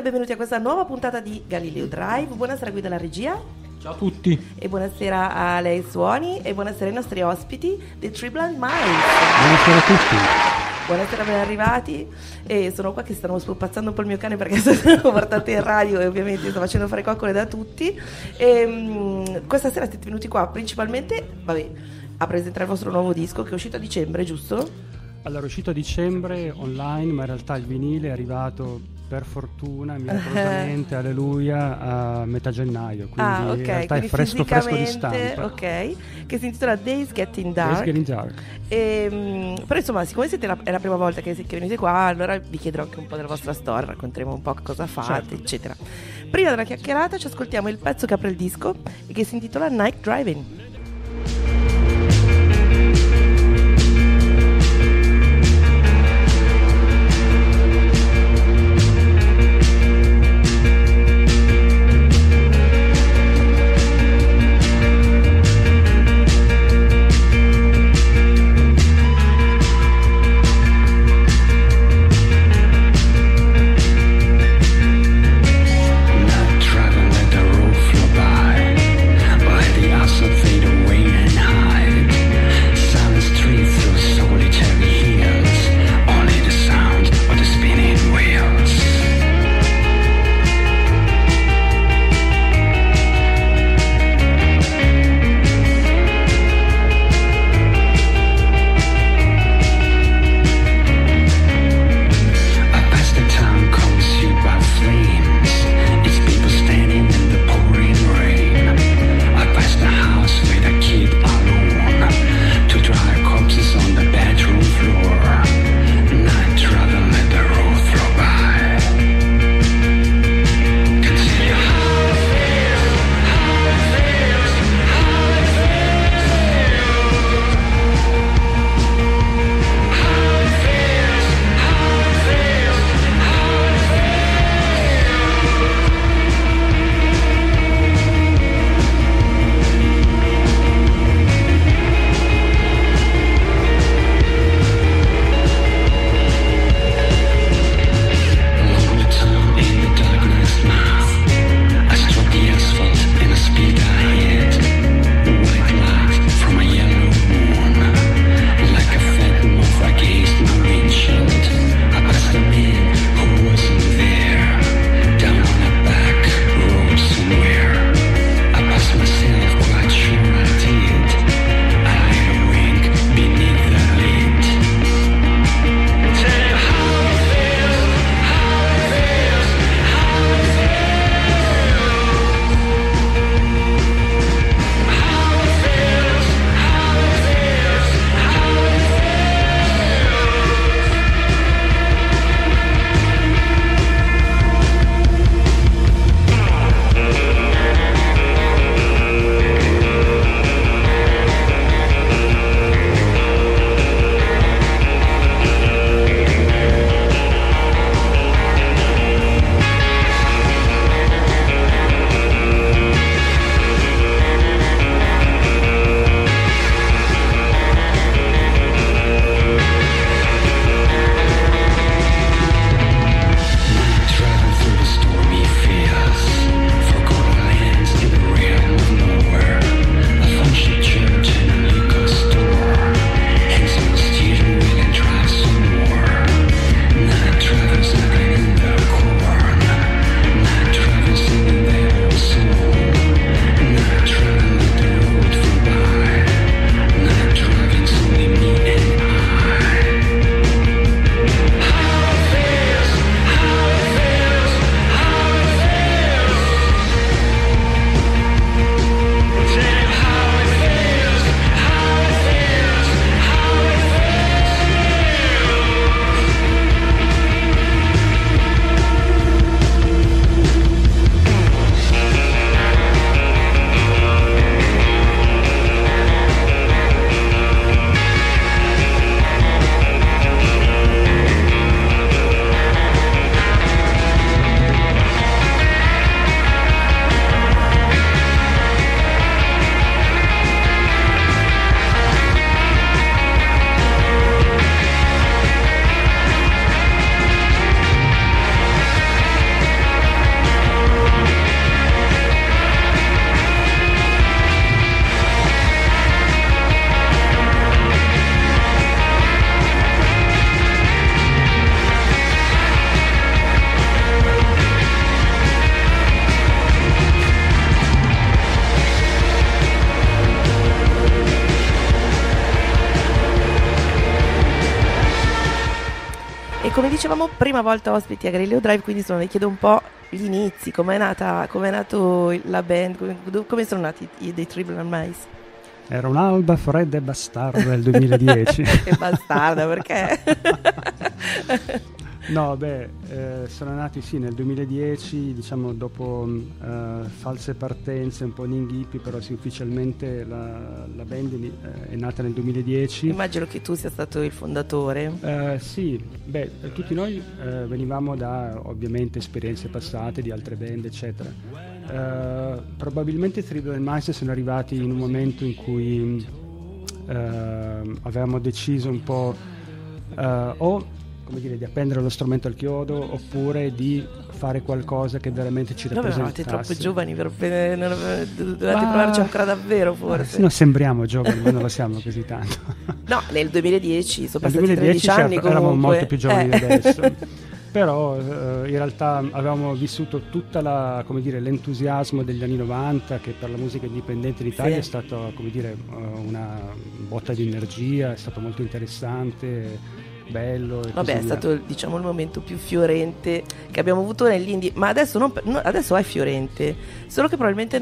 benvenuti a questa nuova puntata di Galileo Drive. Buonasera Guida alla regia. Ciao a tutti. E buonasera a lei Suoni e buonasera ai nostri ospiti dei Three Blind Mice. Buonasera a tutti. Buonasera, ben arrivati. E sono qua che stanno spuppazzando un po' il mio cane perché sono portate in radio e ovviamente sto facendo fare coccole da tutti. E questa sera siete venuti qua principalmente, a presentare il vostro nuovo disco che è uscito a dicembre, giusto? Allora, è uscito a dicembre online, ma in realtà il vinile è arrivato per fortuna, miracolosamente, alleluia, a metà gennaio. Quindi in realtà è fresco di stampa. Ok, che si intitola Days Getting Dark. Days Getting Dark. Però insomma, siccome è la prima volta che venite qua, allora vi chiederò anche un po' della vostra storia, racconteremo un po' cosa fate, certo, eccetera. Prima della chiacchierata ci ascoltiamo il pezzo che apre il disco e che si intitola Night Driving. Fade come dicevamo, prima volta ospiti a Galileo Drive, quindi le chiedo un po' gli inizi, com'è nato la band, come sono nati dei Tribble Mice? Era un'alba fredda e bastarda del 2010. E bastarda, perché? No, sono nati nel 2010, diciamo dopo false partenze, un po' di inghippi, però sì, ufficialmente la band è nata nel 2010. Immagino che tu sia stato il fondatore. Sì, tutti noi venivamo da ovviamente esperienze passate di altre band, eccetera. Probabilmente i Tribble Mice sono arrivati in un momento in cui avevamo deciso un po' di appendere lo strumento al chiodo, oppure di fare qualcosa che veramente ci rappresentasse. Eravate troppo giovani dovevate provarci ancora davvero, forse. No, sembriamo giovani, ma non lo siamo così tanto. No, nel 2010 sono passati 13 anni comunque. Eravamo molto più giovani di adesso. Però in realtà avevamo vissuto tutta l'entusiasmo degli anni 90, che per la musica indipendente in Italia è stato una botta di energia, è stato molto interessante, bello. Vabbè, è stato il momento più fiorente che abbiamo avuto nell'indie, ma adesso adesso è fiorente, solo che probabilmente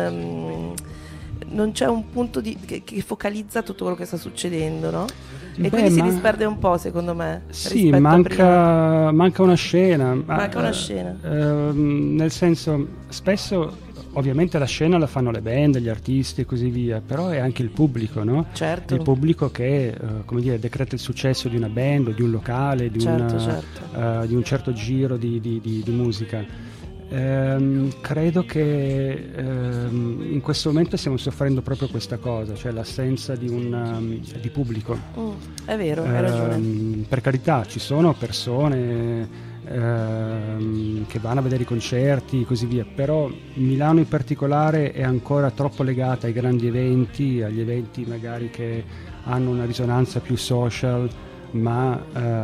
non c'è un punto che focalizza tutto quello che sta succedendo, no? E quindi si disperde un po', secondo me. Sì, manca una scena. Manca una scena. Nel senso, spesso ovviamente la scena la fanno le band, gli artisti e così via, però è anche il pubblico, no? Certo. Il pubblico che decreta il successo di una band o di un locale, di un certo giro di musica. Credo che in questo momento stiamo soffrendo proprio questa cosa, cioè l'assenza di pubblico. È vero, hai ragione. Per carità, ci sono persone che vanno a vedere i concerti e così via, però Milano in particolare è ancora troppo legata ai grandi eventi, agli eventi magari che hanno una risonanza più social, ma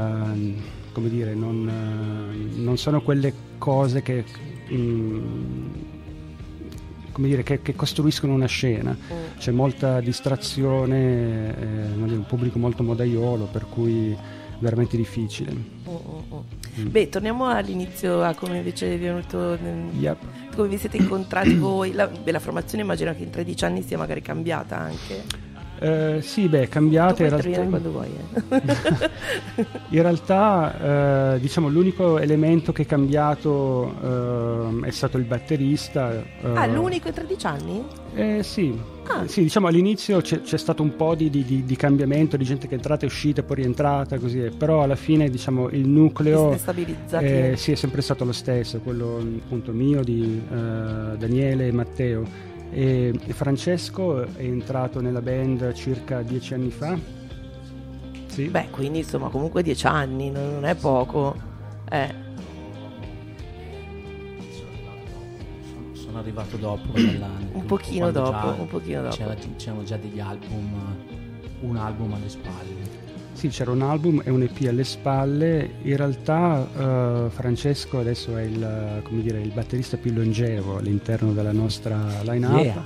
non sono quelle cose che che costruiscono una scena. C'è molta distrazione, un pubblico molto modaiolo, per cui veramente difficile. Torniamo all'inizio, a come invece è venuto, come vi siete incontrati voi. La formazione immagino che in 13 anni sia magari cambiata anche. Sì, cambiate in realtà. Quando vuoi. In realtà l'unico elemento che è cambiato è stato il batterista. L'unico in 13 anni? Sì. Sì, all'inizio c'è stato un po' di cambiamento, di gente che è entrata e uscita, poi rientrata, così, però alla fine il nucleo è sempre stato lo stesso, quello appunto mio, di Daniele e Matteo. E Francesco è entrato nella band circa 10 anni fa. Sì. Quindi insomma comunque 10 anni non è poco. Sono arrivato dopo un pochino dopo. C'erano già degli album, un album alle spalle. Sì, c'era un album e un EP alle spalle. In realtà Francesco adesso è il batterista più longevo all'interno della nostra line-up.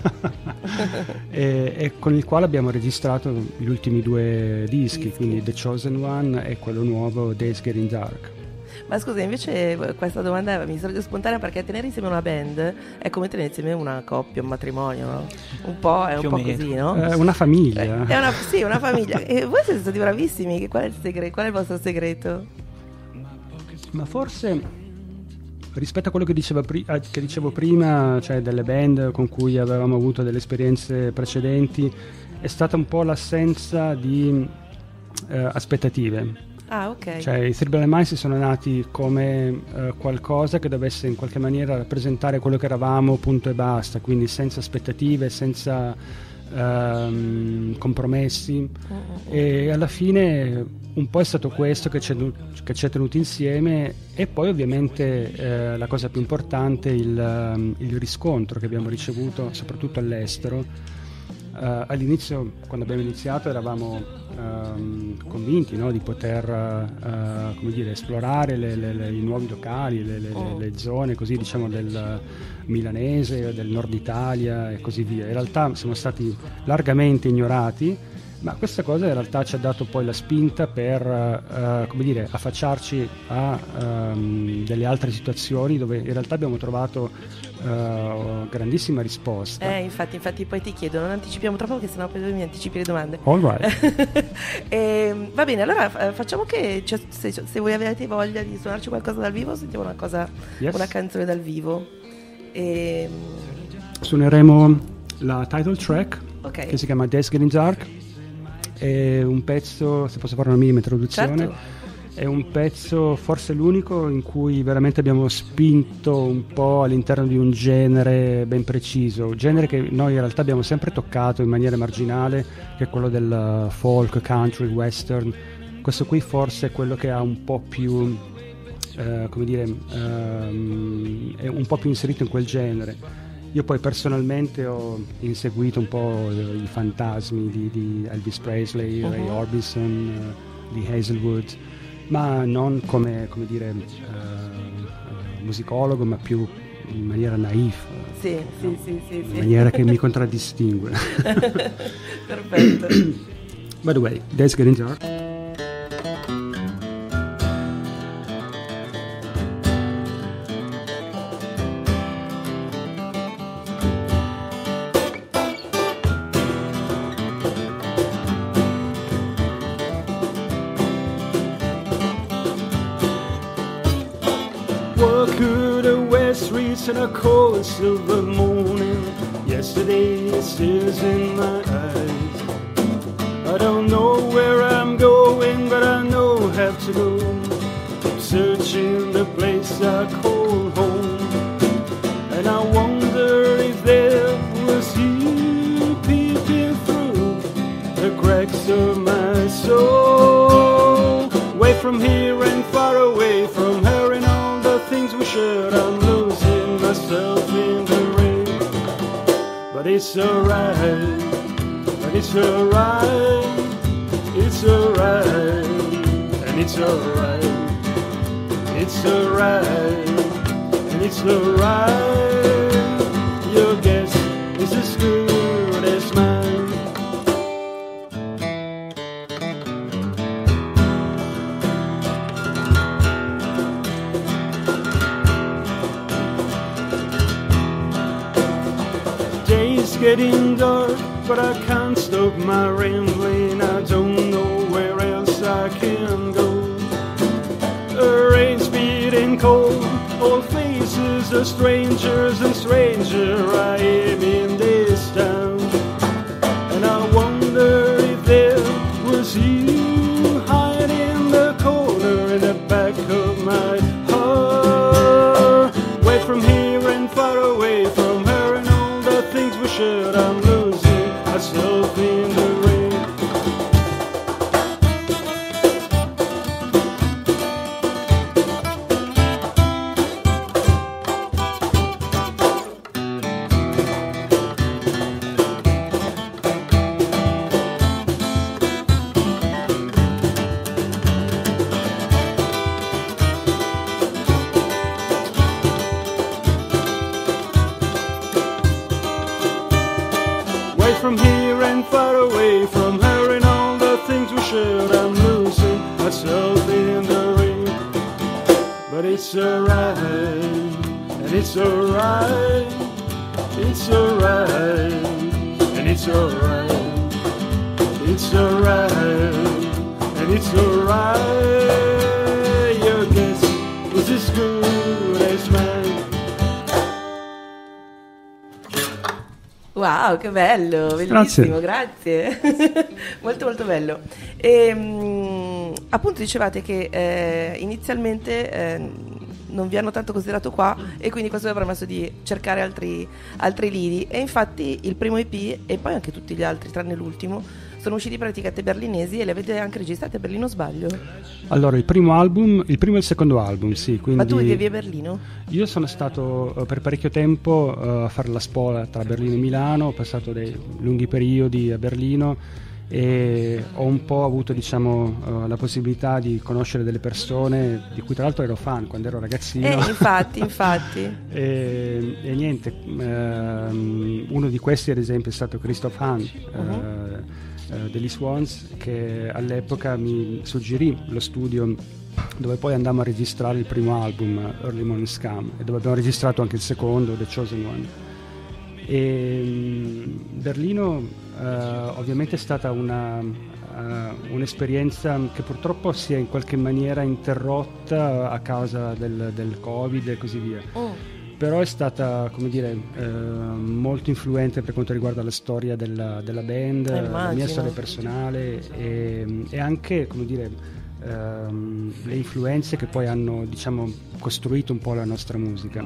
e con il quale abbiamo registrato gli ultimi 2 dischi, quindi The Chosen One e quello nuovo, Days Getting Dark. Ma scusa, invece questa domanda mi sorge spontanea, perché tenere insieme una band è come tenere insieme una coppia, un matrimonio, no? Un po' così, no? Una famiglia. Sì, una famiglia. E voi siete stati bravissimi. Qual è il segreto? Qual è il vostro segreto? Ma forse rispetto a quello che dicevo prima, cioè delle band con cui avevamo avuto delle esperienze precedenti, è stata un po' l'assenza di aspettative. Ok. Cioè i Tribble Mice sono nati come qualcosa che dovesse in qualche maniera rappresentare quello che eravamo, punto e basta, quindi senza aspettative, senza compromessi. E alla fine un po' è stato questo che ci ha tenuti insieme, e poi ovviamente la cosa più importante, il riscontro che abbiamo ricevuto soprattutto all'estero. All'inizio, quando abbiamo iniziato, eravamo convinti, no, di poter esplorare i nuovi locali, le zone così, del milanese, del nord Italia e così via. In realtà siamo stati largamente ignorati, Ma questa cosa in realtà ci ha dato poi la spinta per come dire, affacciarci a delle altre situazioni dove in realtà abbiamo trovato grandissima risposta. Infatti poi ti chiedo, non anticipiamo troppo perché sennò poi mi anticipi le domande. All right. Va bene, allora facciamo che se voi avete voglia di suonarci qualcosa dal vivo, sentiamo una cosa, Yes. una canzone dal vivo. Suoneremo la title track, Ok. che si chiama Days Getting Dark. È un pezzo, se posso fare una minima introduzione, Certo. è un pezzo forse l'unico in cui veramente abbiamo spinto un po' all'interno di un genere ben preciso, genere che noi in realtà abbiamo sempre toccato in maniera marginale, che è quello del folk, country, western. Questo qui forse è quello che ha un po' più come dire, è un po' più inserito in quel genere. Io poi personalmente ho inseguito un po' i fantasmi di Elvis Presley, Ray Orbison, di Hazelwood, ma non come dire musicologo, ma più in maniera naif, Sì. in maniera che mi contraddistingue. Perfetto. By the way, Days Getting Dark. Walk through the west streets in a cold silver morning. Yesterday stares in my eyes. I don't know where I'm going, but I know I have to go. Keep searching the place I call home, and I wonder if there was you peeping through the cracks of my soul. Away from here and far away from her and all the things we shared, I'm losing myself in the rain. But it's alright, but it's alright, it's alright, and it's alright, it's alright, and it's alright. Your guess is as good as mine. Days getting dark, but I can't stop my rambling. I don't know where else I can go. A rain's beating cold, all faces are strangers, and stranger I am in this town. And I wonder if there was you hiding in the corner in the back of my heart. Away from here and far away from her and all the things we shared, I'm losing myself in the rain. Away from here and far away from her and all the things we shared, I'm losing myself in the rain. But it's alright, and it's alright, it's alright, and it's alright, it's alright, and it's alright. Your guess is as good as mine. Wow, che bello, bellissimo, grazie. Molto molto bello. Appunto dicevate che inizialmente non vi hanno tanto considerato qua e quindi questo vi ha permesso di cercare altri lidi, e infatti il primo EP e poi anche tutti gli altri tranne l'ultimo sono usciti per etichette berlinesi e le avete anche registrate a Berlino, sbaglio? Allora, il primo e il secondo album, sì. Quindi Ma tu vivi a Berlino? Io sono stato per parecchio tempo a fare la spola tra Berlino e Milano, ho passato dei lunghi periodi a Berlino e ho un po' avuto, diciamo, la possibilità di conoscere delle persone di cui tra l'altro ero fan quando ero ragazzino. Infatti. e niente, uno di questi ad esempio è stato Christoph Hahn, degli Swans, che all'epoca mi suggerì lo studio dove poi andammo a registrare il primo album, Early Morning Scum, e dove abbiamo registrato anche il secondo, The Chosen One. E Berlino ovviamente è stata un'esperienza che purtroppo si è in qualche maniera interrotta a causa del Covid e così via. Però è stata, come dire, molto influente per quanto riguarda la storia della band, la mia storia personale e anche, come dire, le influenze che poi hanno, diciamo, costruito un po' la nostra musica.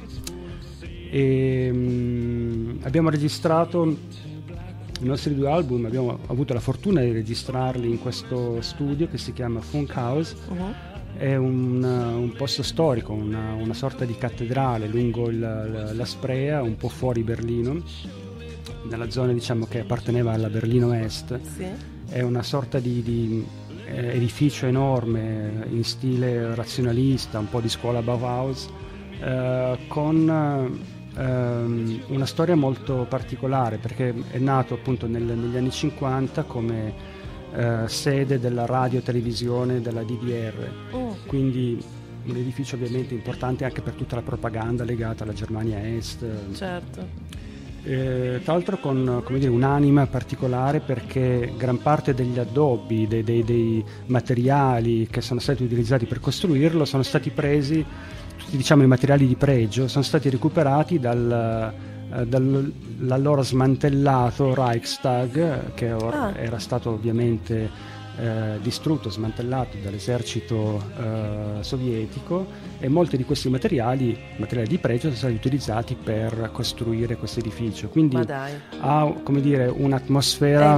Abbiamo registrato i nostri 2 album, abbiamo avuto la fortuna di registrarli in questo studio che si chiama Funkhaus. È un posto storico, una sorta di cattedrale lungo la Sprea, un po' fuori Berlino, nella zona, diciamo, che apparteneva alla Berlino Est. Sì. È una sorta di edificio enorme in stile razionalista, un po' di scuola Bauhaus, con una storia molto particolare, perché è nato appunto negli anni 50 come sede della radio televisione della DDR, quindi un edificio ovviamente importante anche per tutta la propaganda legata alla Germania Est. Certo. Tra l'altro con, come dire, un'anima particolare, perché gran parte degli addobbi, dei materiali che sono stati utilizzati per costruirlo sono stati presi, tutti, diciamo, i materiali di pregio, sono stati recuperati dall'allora smantellato Reichstag, che era stato ovviamente distrutto, smantellato dall'esercito sovietico, e molti di questi materiali di pregio sono stati utilizzati per costruire questo edificio, quindi ha, come dire, un'atmosfera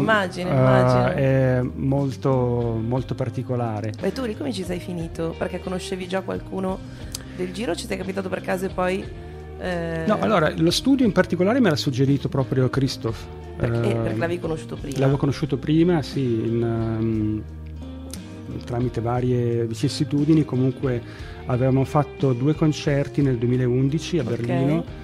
molto, molto particolare. E tu lì come ci sei finito? Perché conoscevi già qualcuno del giro? Ci sei capitato per caso e poi... No, allora, lo studio in particolare me l'ha suggerito proprio Christoph. Perché l'avevi conosciuto prima? L'avevo conosciuto prima, sì, tramite varie vicissitudini. Comunque avevamo fatto 2 concerti nel 2011 a Berlino,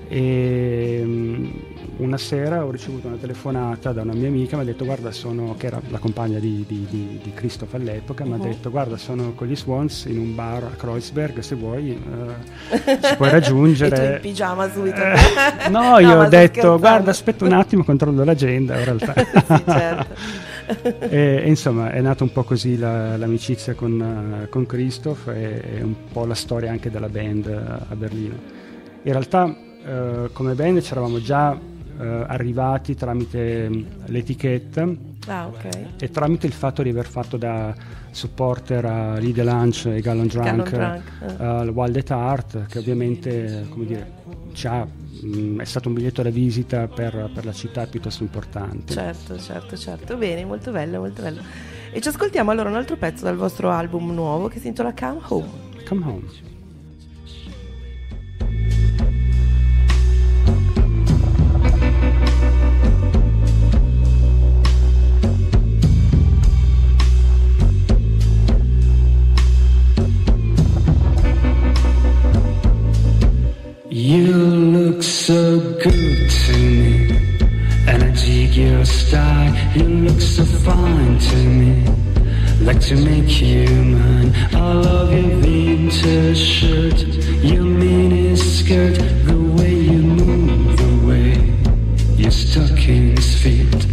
e una sera ho ricevuto una telefonata da una mia amica, mi ha detto: guarda, che era la compagna di Christoph all'epoca, mi ha detto: guarda, sono con gli Swans in un bar a Kreuzberg, se vuoi ci puoi raggiungere. E tu in pigiama subito? No, io ho detto: guarda, aspetta un attimo, controllo l'agenda in realtà. Sì, certo. E insomma è nata un po' così l'amicizia con Christoph, e un po' la storia anche della band a Berlino. In realtà come band ci eravamo già arrivati tramite l'etichetta, e tramite il fatto di aver fatto da supporter a Lidl Lunch e Gallon Drunk al Wild at Heart, che ovviamente, come dire, è stato un biglietto da visita per la città piuttosto importante. Certo, bene, molto bello, molto bello. E ci ascoltiamo allora un altro pezzo dal vostro album nuovo che si intitola Come Home. Come Home. You look so good to me, and I dig your style. You look so fine to me, like to make you mine. I love your vintage shirt, your mini skirt, the way you move, the way your stockings fit.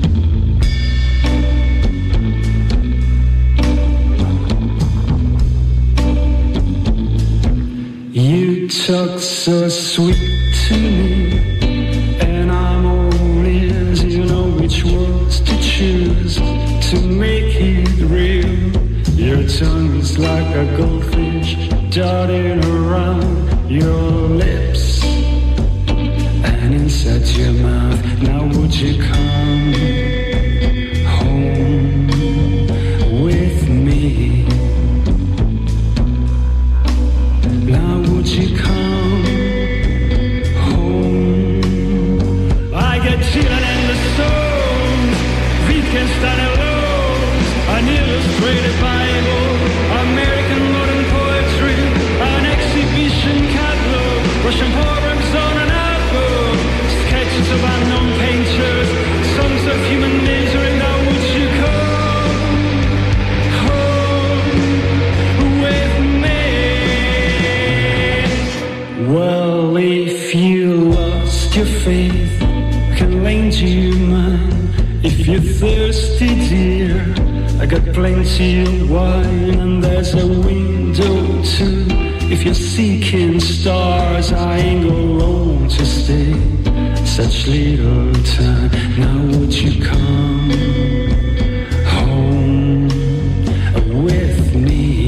You talk so sweet to me, and I'm all ears. You know which words to choose to make it real. Your tongue is like a goldfish darting around your lips and inside your mouth. Now would you come home with me? Now would you come home? I get chillin' in the stones, Wittgenstein alone, an illustrated Bible, American modern poetry, an exhibition catalog, Russian poems on an album, sketches of unknown painters, songs of human misery. thirsty, dear. I got plenty of wine and there's a window too. If you're seeking stars, I ain't go wrong to stay such little time. Now would you come home with me?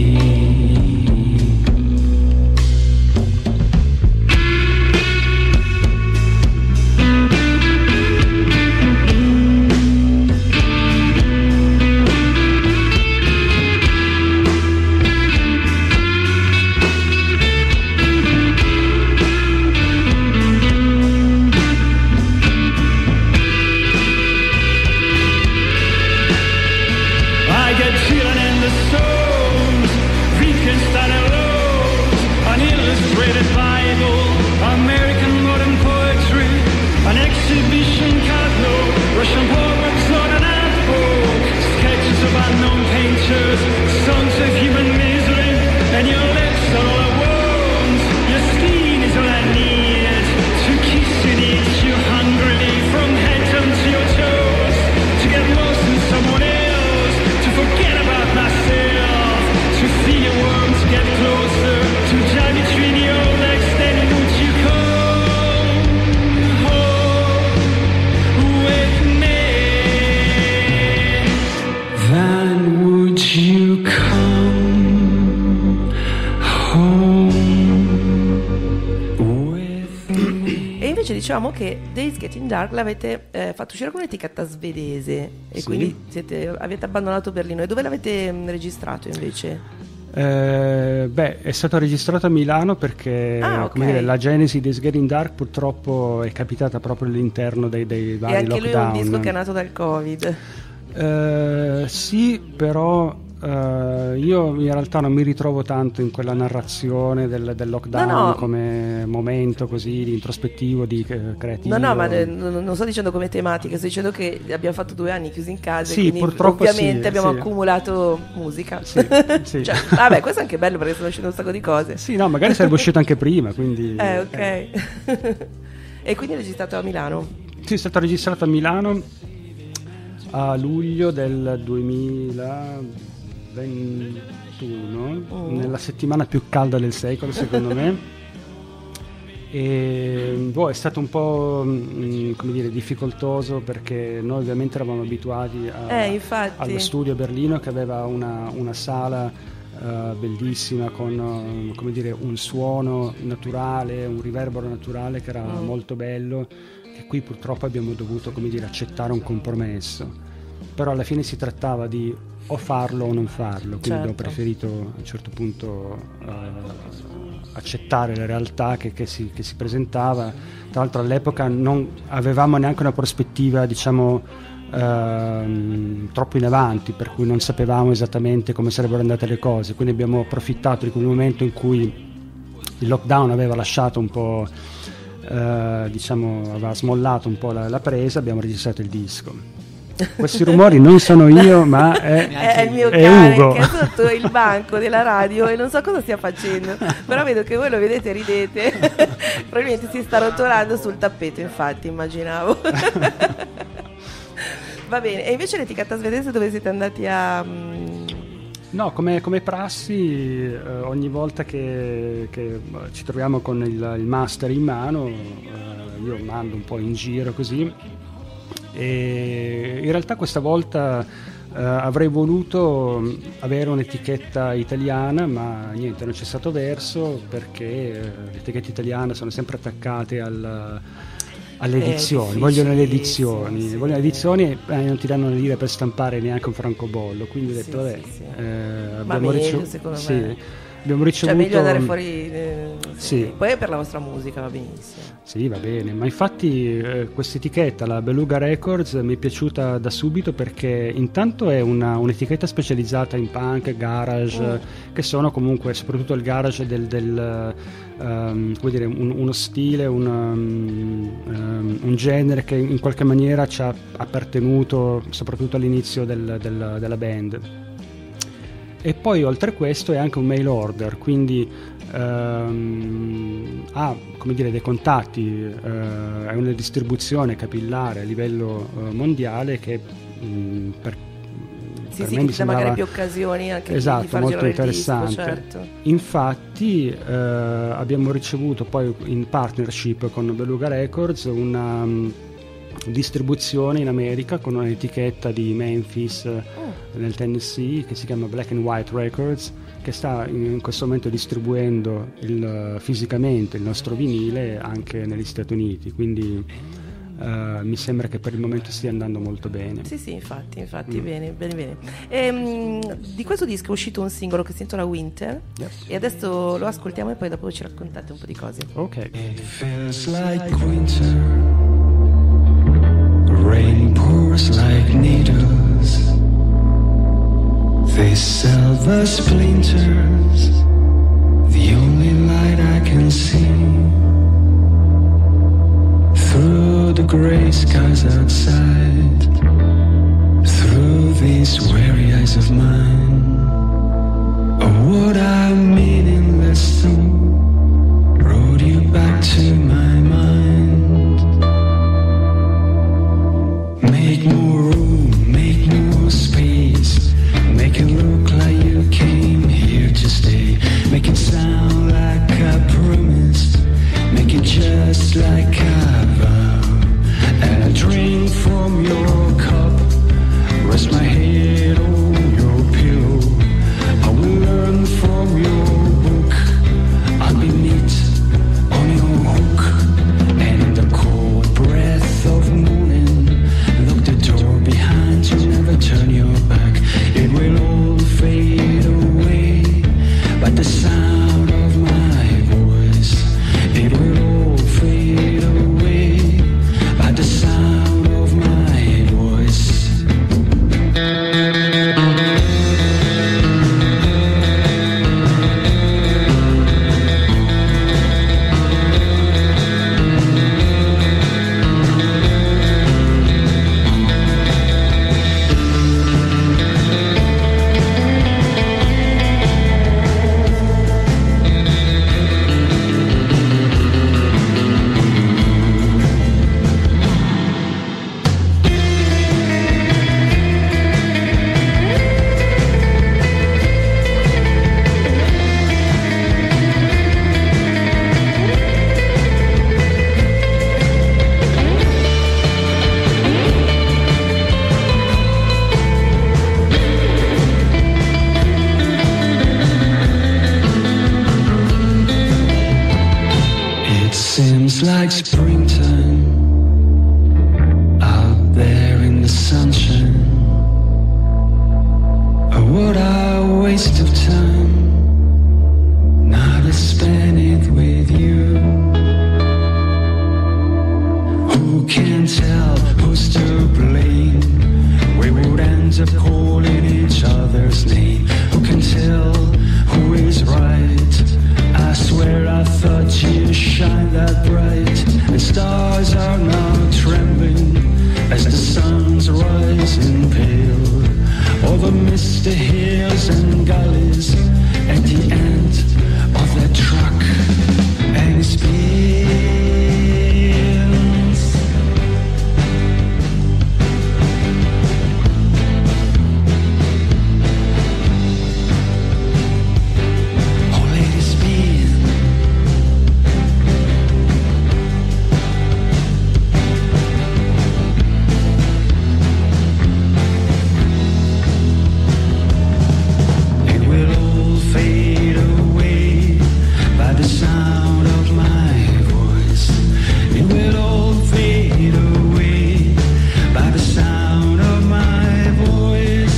Diciamo che Days Getting Dark l'avete fatto uscire con un'etichetta svedese e sì. Quindi avete abbandonato Berlino. E dove l'avete registrato invece? È stato registrato a Milano perché come dire, la genesi di Days Getting Dark purtroppo è capitata proprio all'interno dei vari lockdown. E anche lui è un disco che è nato dal Covid. Sì, però io in realtà non mi ritrovo tanto in quella narrazione del lockdown come momento così di introspettivo, di creativo. No, ma non sto dicendo come tematica, sto dicendo che abbiamo fatto 2 anni chiusi in casa, sì, quindi purtroppo ovviamente abbiamo accumulato musica. Sì, sì. Cioè, vabbè, questo è anche bello perché sono uscite un sacco di cose. Sì, no, magari sarebbe uscito anche prima, quindi ok. E quindi è registrato a Milano? Sì, è stato registrato a Milano a luglio del 2021, nella settimana più calda del secolo secondo me. E è stato un po' come dire difficoltoso perché noi ovviamente eravamo abituati allo studio a Berlino che aveva una sala bellissima con come dire un suono naturale, un riverbero naturale che era molto bello, e qui purtroppo abbiamo dovuto come dire accettare un compromesso, però alla fine si trattava di o farlo o non farlo, quindi abbiamo preferito a un certo punto accettare la realtà che si presentava. Tra l'altro all'epoca non avevamo neanche una prospettiva diciamo troppo in avanti, per cui non sapevamo esattamente come sarebbero andate le cose, quindi abbiamo approfittato di quel momento in cui il lockdown aveva lasciato un po' aveva smollato un po' la presa, abbiamo registrato il disco. Questi rumori non sono io, ma è il mio cane Ugo, che è sotto il banco della radio e non so cosa stia facendo, però vedo che voi lo vedete e ridete. Probabilmente si sta rotolando sul tappeto, infatti immaginavo. Va bene, e invece l'etichetta svedese dove siete andati a... No, come prassi, ogni volta che ci troviamo con il master in mano, io mando un po' in giro così, e in realtà questa volta avrei voluto avere un'etichetta italiana, ma niente, non c'è stato verso, perché le etichette italiane sono sempre attaccate alle edizioni, vogliono le edizioni, sì. vogliono le edizioni e non ti danno le lire per stampare neanche un francobollo, quindi ho detto abbiamo ricevuto, cioè meglio andare fuori sì. Poi per la vostra musica va benissimo. Sì, va bene, ma infatti questa etichetta, la Beluga Records, mi è piaciuta da subito perché intanto è un'etichetta specializzata in punk, garage, che sono comunque soprattutto il garage come dire, uno stile, un genere che in qualche maniera ci ha appartenuto soprattutto all'inizio della band. E poi oltre a questo è anche un mail order, quindi ha come dire dei contatti, è una distribuzione capillare a livello mondiale che per Sì, per sì, me che mi ti dà magari sembrava più occasioni anche di esatto, far molto girare il interessante. disco, certo. Infatti abbiamo ricevuto poi in partnership con Beluga Records una distribuzione in America con un'etichetta di Memphis nel Tennessee che si chiama Black and White Records, che sta in questo momento distribuendo fisicamente il nostro vinile anche negli Stati Uniti, quindi mi sembra che per il momento stia andando molto bene. Sì, infatti, bene. Di questo disco è uscito un singolo che si intitola Winter, Yes. e adesso lo ascoltiamo e poi dopo ci raccontate un po' di cose. Ok. It feels like winter. Rain pours like needles. These silver splinters, the only light I can see. Through the gray skies outside, through these weary eyes of mine. Oh, what a meaningless thought brought you back to my mind. Make more room, make more space. Make it look like you came here to stay. Make it sound like I promised. Make it just like I vowed. And I drink from your cup. Rest my head on your pillow. I will learn from your book. I'll be neat on your hook. And in the cold breath of morning, lock the door behind you, never turn your back. It will all fade away by the sound of my voice. It will all fade away by the sound of my voice. Seems like springtime out there in the sunshine. Oh, what a waste of time not to spend it with you. Who can tell who's to blame? We would end up calling each other's name. Who can tell who is right? I swear I thought you shine that bright, and stars are now trembling as the sun's rising pale over misty hills and gullies at the end of that truck, and it spins. Oh, lady, spin. It will all fade away by the sound of my voice. It will all fade away by the sound of my voice.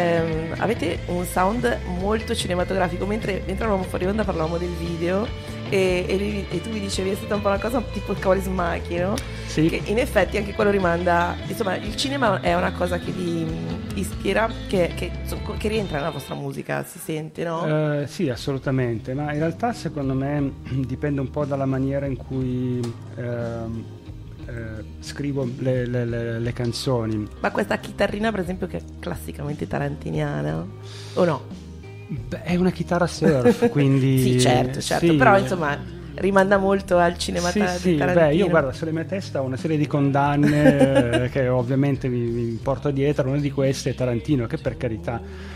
Avete un sound molto cinematografico. Mentre eravamo fuori onda parlavamo del video e tu mi dicevi è stata un po' una cosa tipo Kaurismäki, no? Sì. Che in effetti anche quello rimanda, insomma, il cinema è una cosa che vi ispira, che rientra nella vostra musica, si sente, no? Sì, assolutamente, ma in realtà secondo me dipende un po' dalla maniera in cui scrivo le canzoni. Ma questa chitarrina, per esempio, che è classicamente tarantiniana, o no? Beh, è una chitarra surf, quindi... Sì, certo, sì. però insomma rimanda molto al cinema di Tarantino. Beh, io guarda, sulla mia testa ho una serie di condanne che ovviamente mi porto dietro. Una di queste è Tarantino, che per carità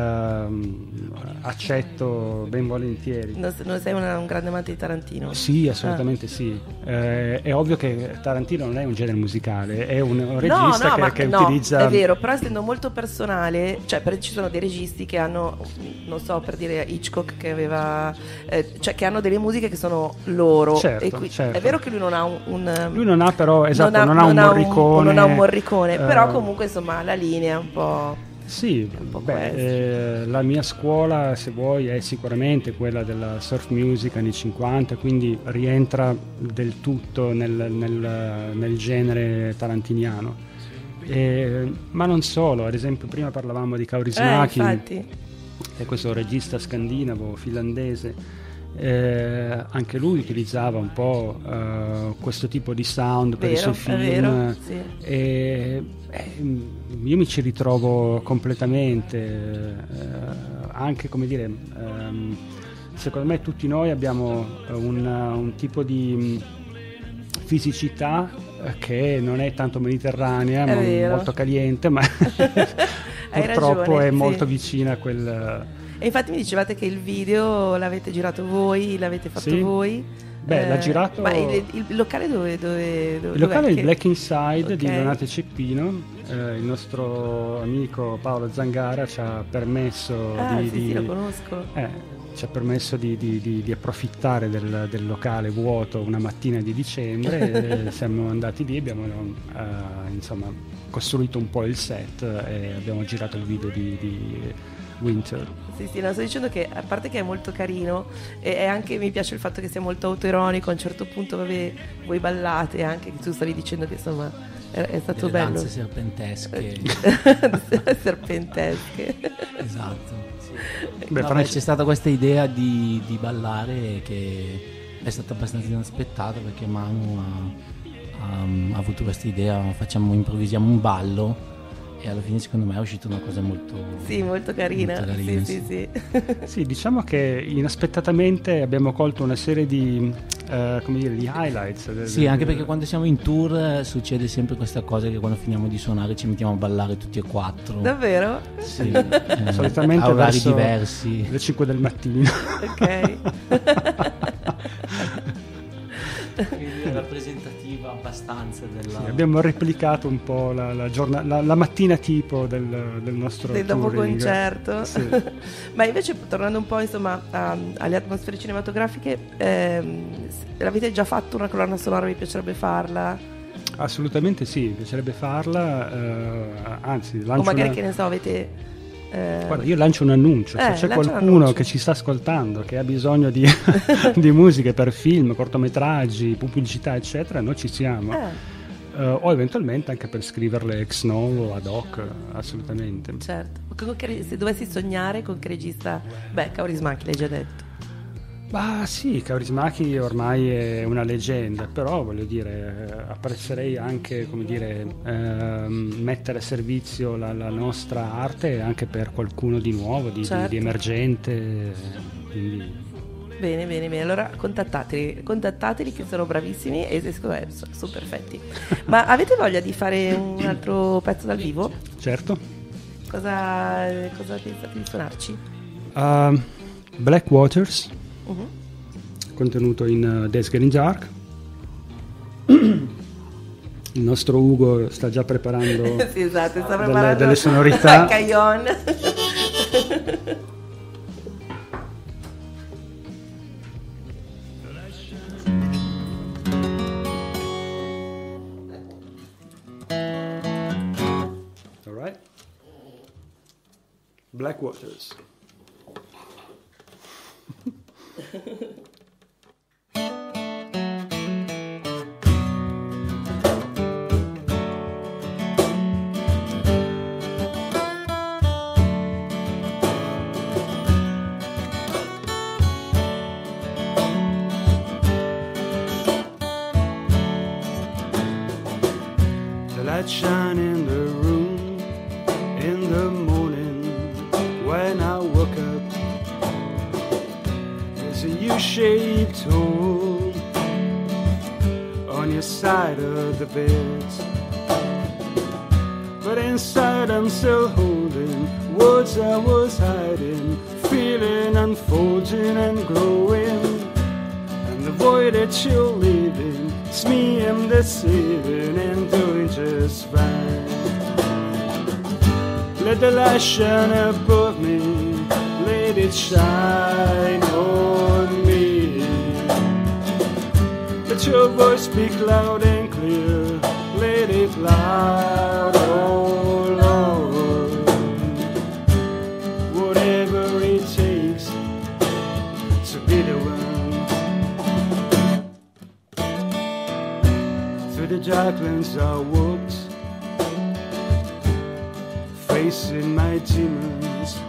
accetto ben volentieri. Non sei un grande amante di Tarantino? Sì, assolutamente sì. È ovvio che Tarantino non è un genere musicale, è un regista che utilizza... È vero, però essendo molto personale, cioè ci sono dei registi che hanno, non so, per dire Hitchcock, che aveva cioè che hanno delle musiche che sono loro. Certo. È vero che lui non ha lui non ha però, esatto, non ha un Morricone. Non ha un Morricone, però comunque insomma la linea è un po'... Sì, la mia scuola, se vuoi, è sicuramente quella della surf music anni 50, quindi rientra del tutto nel genere tarantiniano. Ma non solo, ad esempio prima parlavamo di Kaurismäki, è questo regista scandinavo, finlandese. Anche lui utilizzava un po' questo tipo di sound per i suoi film, sì. Io mi ci ritrovo completamente, anche come dire, secondo me tutti noi abbiamo un tipo di fisicità che non è tanto mediterranea, ma molto caliente, ma purtroppo è molto vicina a quel... E infatti mi dicevate che il video l'avete girato voi, l'avete fatto voi. Beh, l'ha girato... Ma il locale dove il locale è il Black Inside di Donate Ceppino. Il nostro amico Paolo Zangara ci ha permesso sì, lo conosco. Ci ha permesso di approfittare del locale vuoto una mattina di dicembre. Siamo andati lì, abbiamo insomma costruito un po' il set e abbiamo girato il video di Winter. Sì, no, sto dicendo che a parte che è molto carino e anche mi piace il fatto che sia molto autoironico. A un certo punto voi ballate anche, che tu stavi dicendo che insomma è stato bello. Danze serpentesche. Serpentesche. Esatto, sì. C'è stata questa idea di ballare che è stata abbastanza inaspettata, perché Manu ha avuto questa idea, improvvisiamo un ballo. E alla fine secondo me è uscita una cosa molto carina. Sì. Sì, diciamo che inaspettatamente abbiamo colto una serie di di highlights. Sì, anche perché quando siamo in tour succede sempre questa cosa, che quando finiamo di suonare ci mettiamo a ballare tutti e quattro. Davvero? Sì. Solitamente a orari diversi. Le 5 del mattino. Ok. Quindi è rappresentativa abbastanza della... Sì, abbiamo replicato un po' la mattina tipo del nostro del dopo concerto. Sì. Ma invece, tornando un po' insomma alle atmosfere cinematografiche, l'avete già fatto una colonna sonora? Vi piacerebbe farla? Assolutamente sì, mi piacerebbe farla, anzi lancio o magari che ne so, avete... Guarda, io lancio un annuncio, se c'è qualcuno che ci sta ascoltando che ha bisogno di musiche per film, cortometraggi, pubblicità eccetera, noi ci siamo. O eventualmente anche per scriverle ex novo, ad hoc, assolutamente. Certo. Se dovessi sognare, con che regista? Beh, Kaurismäki l'hai già detto. Bah sì, Kaurismäki ormai è una leggenda, però voglio dire, apprezzerei anche, come dire, mettere a servizio la nostra arte anche per qualcuno di nuovo, di emergente, quindi... Bene, allora contattateli che sono bravissimi e secondo me sono perfetti. Ma avete voglia di fare un altro pezzo dal vivo? Certo. Cosa pensate di suonarci? Black Waters, contenuto in Days Getting Dark. Il nostro Ugo sta già preparando, sì, esatto, sta preparando delle sonorità. Caillon. All right. Black Waters. light shine in the room in the morning when I woke up. There's a U-shaped hole on your side of the bed, but inside I'm still holding words I was hiding, feeling unfolding and growing. And the void that you're leaving, it's me I'm deceiving and doing just fine. Let the light shine above me, let it shine on me. Let your voice speak loud and clear, let it loud, oh Lord. Whatever it takes to be the one. Through the dark lanes I walked, facing my demons,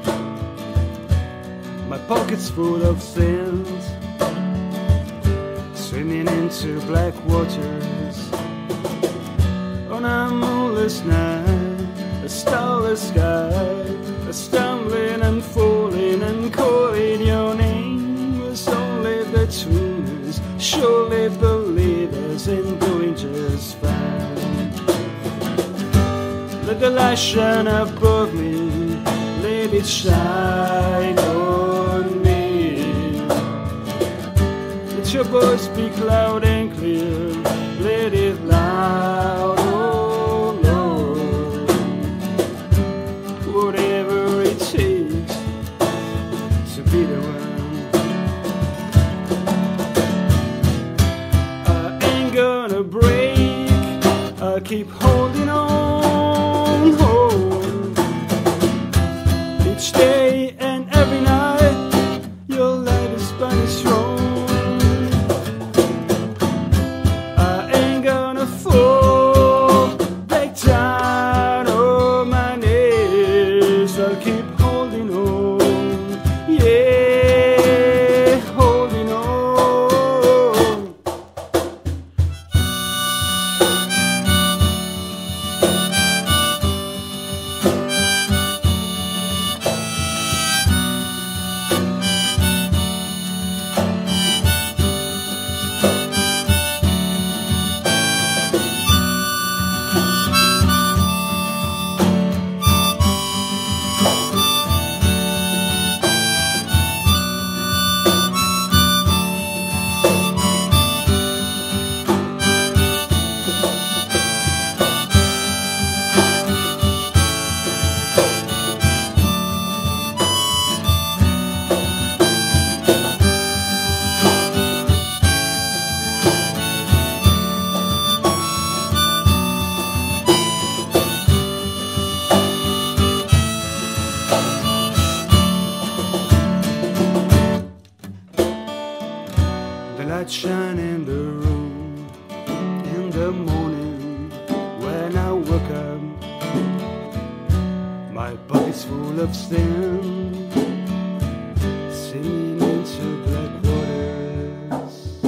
my pockets full of sins, swimming into black waters. On a moonless night, a starless sky, a stumbling and falling and calling your name was only between us. Surely believe us in doing just fine. Let the light shine above me, let it shine on me. Let your voice speak loud and clear, let it loud, oh Lord. Whatever it takes to be the one. I ain't gonna break, I keep holding on, hold. Each day and every night, your light is burning strong. I ain't gonna fall, break down on my knees. I'll keep holding on, yeah, holding on. The light shine in the room in the morning when I woke up. My pocket's full of sin, singing into black waters.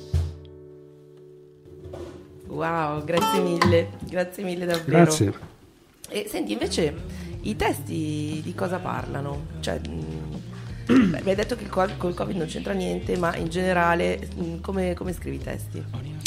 Wow, grazie mille davvero. Grazie. E senti, invece i testi di cosa parlano? Cioè, mi hai detto che col Covid non c'entra niente, ma in generale come scrivi i testi?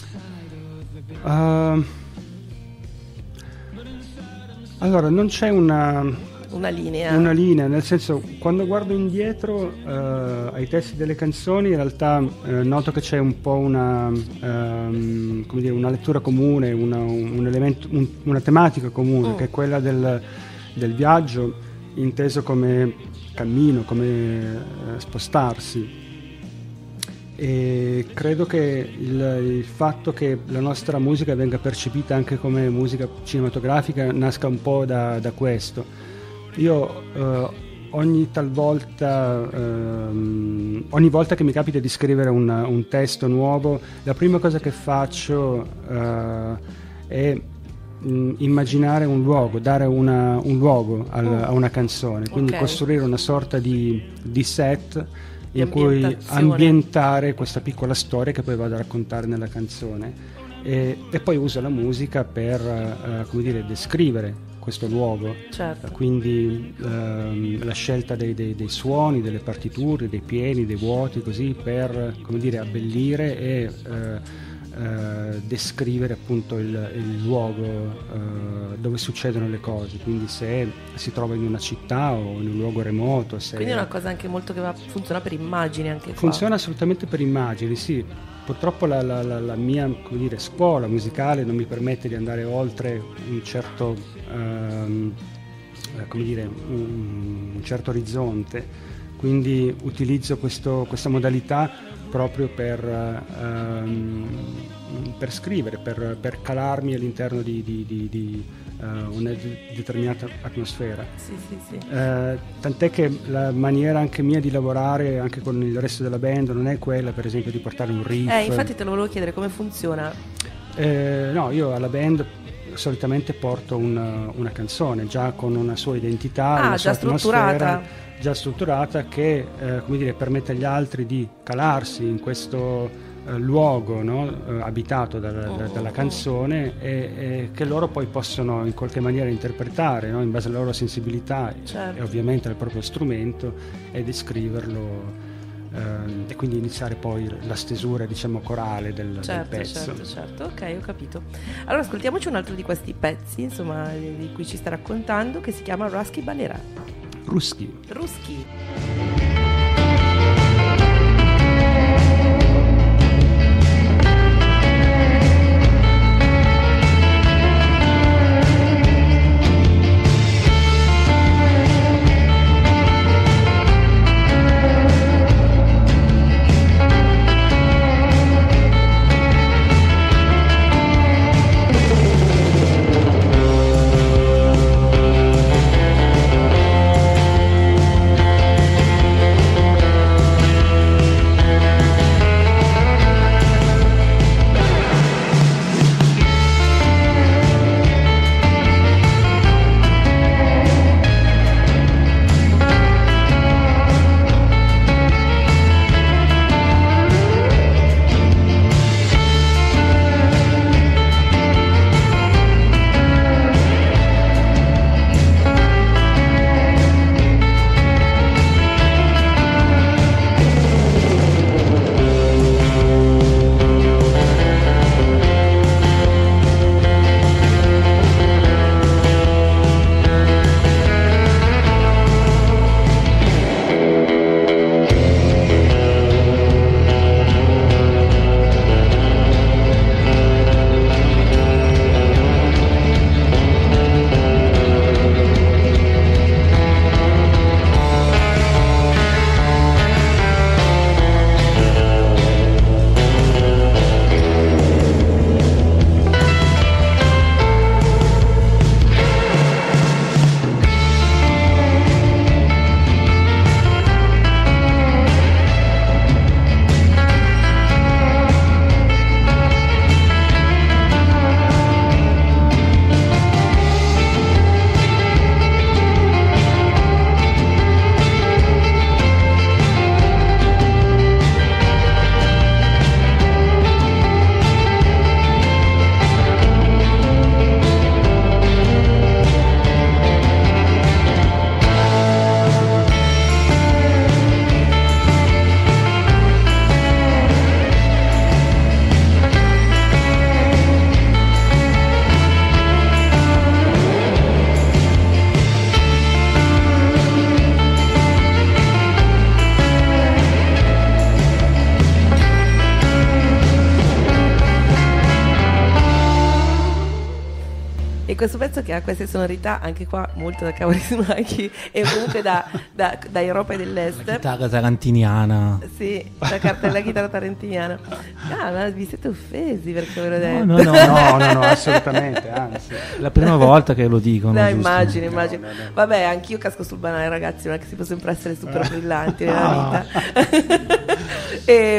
Allora, non c'è una linea, nel senso, quando guardo indietro ai testi delle canzoni, in realtà noto che c'è un po' una lettura comune, un elemento, una tematica comune, che è quella del viaggio, inteso come cammino, come spostarsi. E credo che il fatto che la nostra musica venga percepita anche come musica cinematografica nasca un po' da questo. Io ogni volta che mi capita di scrivere un testo nuovo, la prima cosa che faccio è immaginare un luogo, dare un luogo a una canzone, quindi costruire una sorta di set in cui ambientare questa piccola storia che poi vado a raccontare nella canzone. e poi uso la musica per come dire, descrivere questo luogo, certo. Quindi la scelta dei suoni, delle partiture, dei pieni, dei vuoti, così per, come dire, abbellire e descrivere appunto il luogo dove succedono le cose, quindi se si trova in una città o in un luogo remoto. Quindi è una cosa anche molto che funziona per immagini anche qua. Funziona assolutamente per immagini, sì. Purtroppo la mia, come dire, scuola musicale non mi permette di andare oltre un certo come dire, un certo orizzonte, quindi utilizzo questa modalità proprio per scrivere, per calarmi all'interno di una determinata atmosfera. Sì. Tant'è che la maniera anche mia di lavorare anche con il resto della band non è quella, per esempio, di portare un riff. Infatti te lo volevo chiedere, come funziona? No, io alla band solitamente porto una canzone già con una sua identità, una sua atmosfera già strutturata, che come dire, permette agli altri di calarsi in questo luogo, no? Abitato dalla canzone, e che loro poi possono in qualche maniera interpretare, no? In base alla loro sensibilità, certo. E ovviamente al proprio strumento, e descriverlo, e quindi iniziare poi la stesura, diciamo, corale del pezzo. Certo, ok, ho capito. Allora ascoltiamoci un altro di questi pezzi, insomma, di cui ci sta raccontando, che si chiama Rusky Banera. Rusky. E questo pezzo che ha queste sonorità anche qua molto da cavoli smacchi e comunque da Europa dell'Est. La chitarra tarantiniana. Sì, la chitarra tarantiniana. Ah, ma vi siete offesi perché ve l'ho detto? No, assolutamente, anzi. La prima volta che lo dicono. No, immagino. No. Vabbè, anch'io casco sul banale, ragazzi, non è che si può sempre essere super brillanti nella vita.